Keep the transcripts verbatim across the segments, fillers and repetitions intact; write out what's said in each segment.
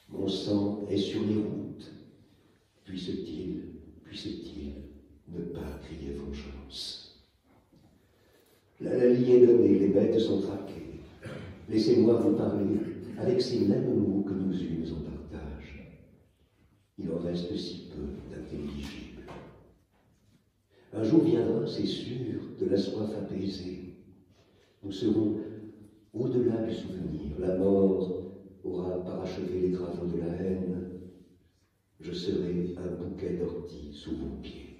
Mon sang est sur les routes. Puisse-t-il, puisse-t-il ne pas crier vengeance. La lalie est donnée, les bêtes sont traquées. Laissez-moi vous parler avec ces mêmes mots que nous eûmes en partage. Il en reste si peu d'intelligible. Un jour viendra, c'est sûr, de la soif apaisée. Nous serons au-delà du souvenir. La mort aura parachevé les travaux de la haine. Je serai un bouquet d'orties sous vos pieds.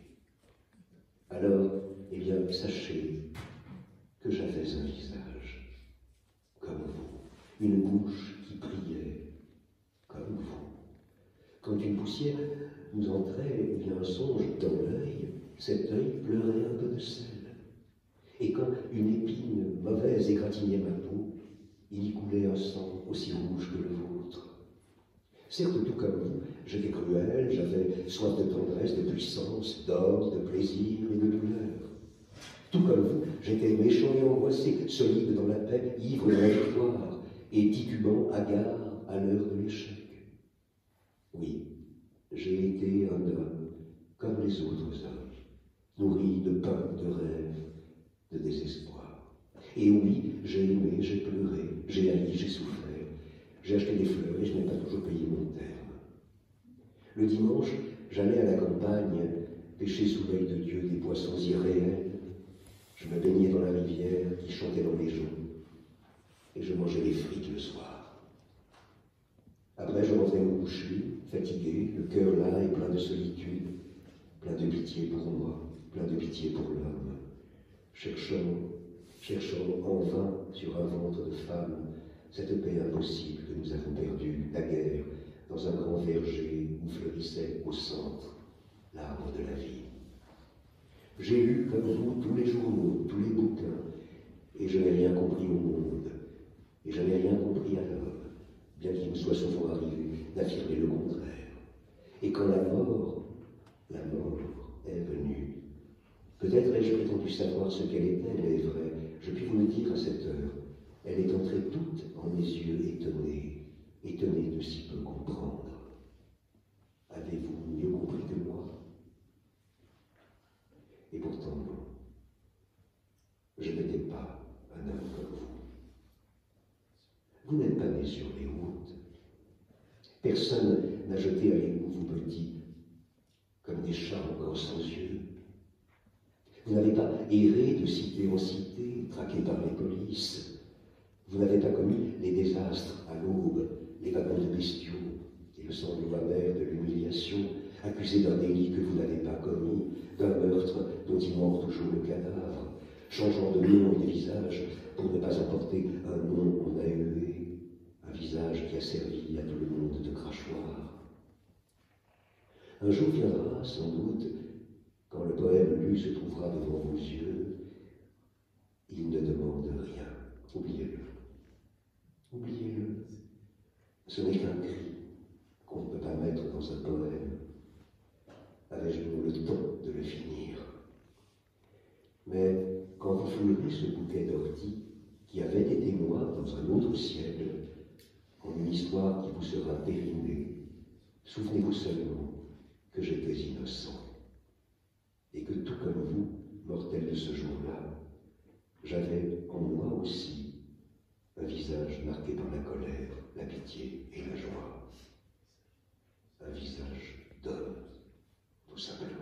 Alors, eh bien, sachez que j'avais un visage comme vous, une bouche qui priait comme vous. Quand une poussière nous entrait, eh bien, un songe dans l'œil, cet œil pleurait un peu de sel. Et quand une épine mauvaise égratignait ma peau, il y coulait un sang aussi rouge que le vôtre. Certes, tout comme vous, j'étais cruel, j'avais soif de tendresse, de puissance, d'or, de plaisir et de douleur. Tout comme vous, j'étais méchant et angoissé, solide dans la paix, ivre de la victoire, et titubant, hagard à l'heure de l'échec. Oui, j'ai été un homme comme les autres hommes, nourri de pain, de rêves, de désespoir. Et oui, j'ai aimé, j'ai pleuré, j'ai haï, j'ai souffert. J'ai acheté des fleurs et je n'ai pas toujours payé mon terme. Le dimanche, j'allais à la campagne pêcher sous l'œil de Dieu des poissons irréels. Je me baignais dans la rivière qui chantait dans les joncs et je mangeais des frites le soir. Après, je rentrais me coucher, fatigué, le cœur là et plein de solitude, plein de pitié pour moi, plein de pitié pour l'homme, cherchant, cherchant en vain sur un ventre de femme cette paix impossible que nous avons perdue naguère dans un grand verger où fleurissait au centre l'arbre de la vie. J'ai lu, comme vous, tous les journaux, tous les bouquins, et je n'ai rien compris au monde, et je n'ai rien compris à l'homme, bien qu'il me soit souvent arrivé d'affirmer le contraire. Et quand la mort, la mort est venue, peut-être ai-je prétendu savoir ce qu'elle était, mais est vrai, je puis vous le dire à cette heure, elle est entrée toute en mes yeux étonnés, étonnés de si peu comprendre. Avez-vous mieux compris que moi? Et pourtant non. Je n'étais pas un homme comme vous. Vous n'êtes pas né sur les routes. Personne n'a jeté à l'égout vos petits, comme des chats encore sans yeux. Vous n'avez pas erré de cité en cité, traqué par les polices. Vous n'avez pas commis les désastres à l'aube, les wagons de bestiaux et le sanglot amer de l'humiliation, accusé d'un délit que vous n'avez pas commis, d'un meurtre dont il manque toujours le cadavre, changeant de nom et de visage pour ne pas emporter un nom en ahué, un visage qui a servi à tout le monde de crachoir. Un jour viendra, sans doute, quand le poème lu se trouvera devant vos yeux, il ne demande rien. Oubliez-le. Oubliez-le. Ce n'est qu'un cri qu'on ne peut pas mettre dans un poème. Avais-je donc le temps de le finir? Mais quand vous fouillerez ce bouquet d'orties qui avait été moi dans un autre ciel, en une histoire qui vous sera périmée, souvenez-vous seulement que j'étais innocent et que tout comme vous, mortel de ce jour-là, j'avais en moi aussi un visage marqué par la colère, la pitié et la joie. Un visage d'homme, tout simplement.